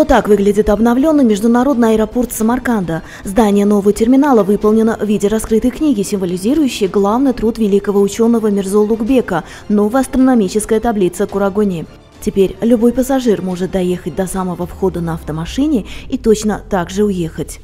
Вот так выглядит обновленный международный аэропорт Самарканда. Здание нового терминала выполнено в виде раскрытой книги, символизирующей главный труд великого ученого Мирзо Улугбека «Новая астрономическая таблица Курагони». Теперь любой пассажир может доехать до самого входа на автомашине и точно так же уехать.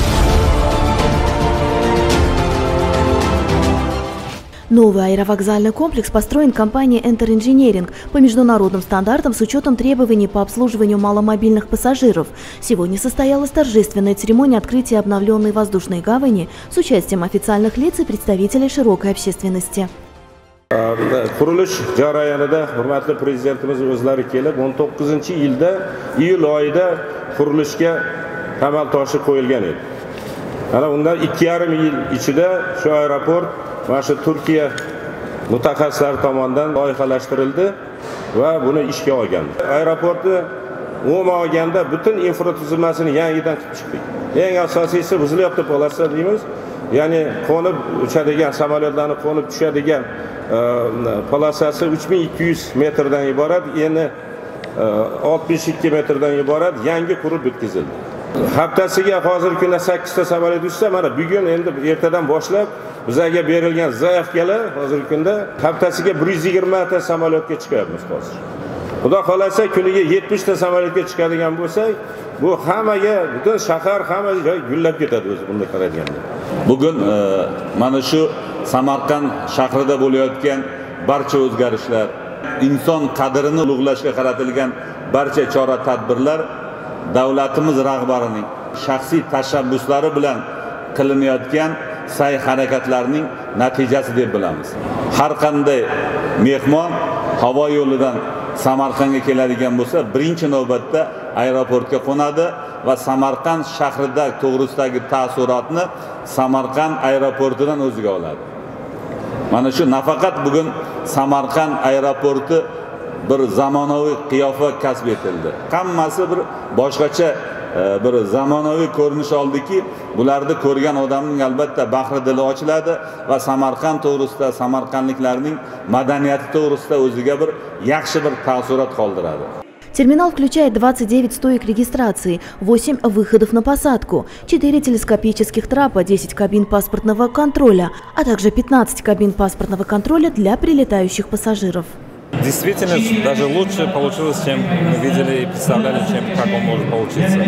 Новый аэровокзальный комплекс построен компанией Enter Engineering по международным стандартам с учетом требований по обслуживанию маломобильных пассажиров. Сегодня состоялась торжественная церемония открытия обновленной воздушной гавани с участием официальных лиц и представителей широкой общественности. Qurilish jarayonida hurmatli prezidentimiz o'zlari kelib 19-yilda iyul oyida qurilishga tamal toshi qo'yilgan edi. Ana undan 2,5 yil ichida shu aeroport mana shu Turkiya mutaxassislari tomonidan loyihalashtirildi va buni ishga olgan. Aeroportni umuman olganda butun infratuzilmasini yangidan qilib chiqdik. Eng asosiysi buzilyapti polasa deymiz. Ya'ni qo'nib uchadigan samolyotlarni qo'nib tushadigan polosasi 3200 metrdan iborat, endi 62 metrdan iborat yangi qurib bitkazildi. Haftasiga hozirgi kunda 8 ta samolyot uchsa, mana bugun endi ertadan boshlab bizga berilgan zaявкalar hozirgi kunda haftasiga 120 ta samolyotga chiqyapmiz hozir. Xudo xolasa kuniga 70 ta samolyotga chiqadigan bo'lsak, bu hammaga, butun shahar hamma joy gullab ketadi o'zi bunda qaraganda. Bugun mana shu Samarqand shahrida bo'layotgan barcha o'zgarishlar, inson qadrini ulug'lashga qaratilgan barcha chora-tadbirlar davlatimiz rahbarining shaxsiy tashabbuslari bilan qilinayotgan sa'y-harakatlarning natijasi deb bilamiz. Har qanday mehmon havo yo'lidan Samarqandga keladigan bo'lsa, birinchi navbatda aeroportga qo'nadi va Samarqand shahrida to'g'risidagi taassurotni Samarqand aeroportidan o'ziga oladi. Mana shu nafaqat bugun Samarqand aeroporti bir zamonaviy qiyofa kasb etildi. Hammasi bir boshqacha bir zamonaviy ko'rinish oldiki, bularni ko'rgan odamning albatta bahri dili ochiladi va Samarqand to'g'risida, samarqandliklarning madaniyati to'g'risida o'ziga bir yaxshi bir taassurot qoldiradi. Терминал включает 29 стоек регистрации, 8 выходов на посадку, 4 телескопических трапа, 10 кабин паспортного контроля, а также 15 кабин паспортного контроля для прилетающих пассажиров. Действительно, даже лучше получилось, чем мы видели и представляли, как он может получиться.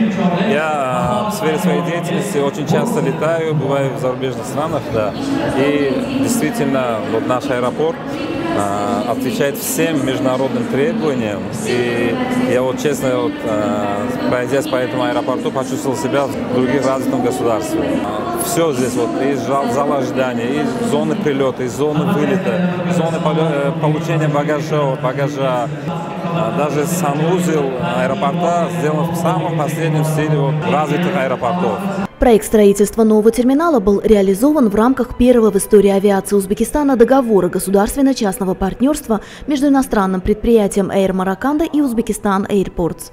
Я в сфере своей деятельности очень часто летаю, бываю в зарубежных странах, да, и действительно вот наш аэропорт отвечает всем международным требованиям. И я вот честно, пройдясь по этому аэропорту, почувствовал себя в других развитых государствах. Все здесь, вот, и зала ожидания, и зоны прилета, и зоны вылета, и зоны получения багажа. Даже санузел аэропорта сделан в самом последнем стиле вот, развитых аэропортов. Проект строительства нового терминала был реализован в рамках первого в истории авиации Узбекистана договора государственно-частного партнерства между иностранным предприятием Air Marakanda и Uzbekistan Airports.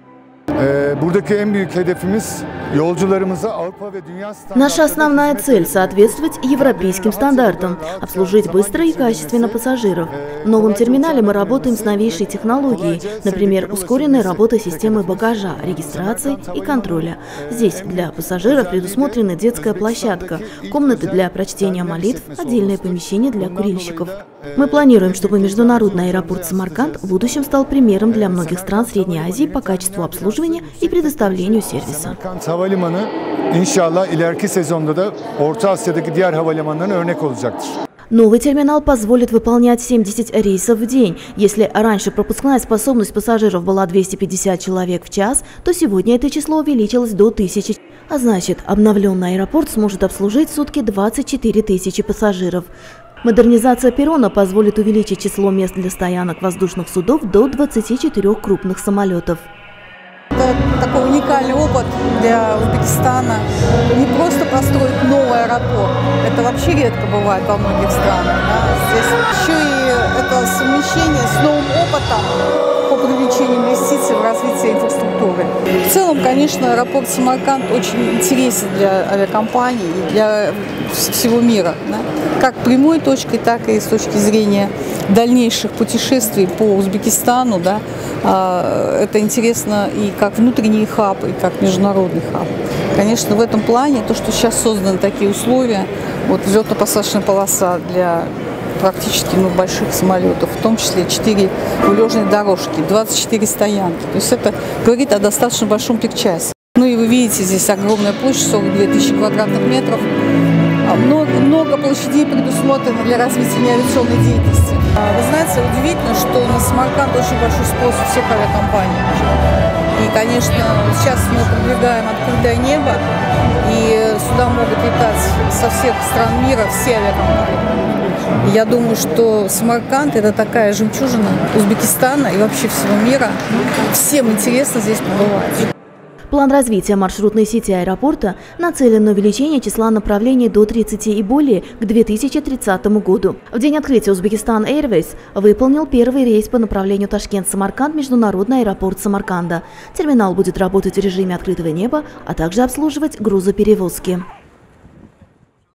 Наша основная цель – соответствовать европейским стандартам, обслужить быстро и качественно пассажиров. В новом терминале мы работаем с новейшей технологией, например, ускоренной работой системы багажа, регистрации и контроля. Здесь для пассажиров предусмотрена детская площадка, комнаты для прочтения молитв, отдельное помещение для курильщиков. Мы планируем, чтобы международный аэропорт Самарканд в будущем стал примером для многих стран Средней Азии по качеству обслуживания и предоставлению сервиса. Новый терминал позволит выполнять 70 рейсов в день. Если раньше пропускная способность пассажиров была 250 человек в час, то сегодня это число увеличилось до 1000. А значит, обновленный аэропорт сможет обслужить в сутки 24 тысячи пассажиров. Модернизация перрона позволит увеличить число мест для стоянок воздушных судов до 24 крупных самолетов. Это такой уникальный опыт для Узбекистана. Не просто построить новый аэропорт, это вообще редко бывает во многих странах. Да? Здесь еще и это совмещение с новым опытом. по привлечению инвестиций в развитие инфраструктуры. В целом, конечно, аэропорт Самарканд очень интересен для авиакомпаний и для всего мира. Да? Как прямой точкой, так и с точки зрения дальнейших путешествий по Узбекистану. Да? Это интересно и как внутренний хаб, и как международный хаб. Конечно, в этом плане то, что сейчас созданы такие условия, вот взлетно-посадочная полоса для практически больших самолетов, в том числе 4 улежные дорожки, 24 стоянки. То есть это говорит о достаточно большом пикчасе. Ну и вы видите, здесь огромная площадь, 42 тысячи квадратных метров. Много площадей предусмотрено для развития неавиационной деятельности. Вы знаете, удивительно, что на Самарканд очень большой спрос у всех авиакомпаний. И, конечно, сейчас мы продвигаем открытое небо, и сюда могут летать со всех стран мира все авиакомпании. И я думаю, что Самарканд – это такая жемчужина Узбекистана и вообще всего мира. Всем интересно здесь побывать. План развития маршрутной сети аэропорта нацелен на увеличение числа направлений до 30 и более к 2030 году. В день открытия Узбекистан Airways выполнил первый рейс по направлению Ташкент-Самарканд, международный аэропорт Самарканда. Терминал будет работать в режиме открытого неба, а также обслуживать грузоперевозки.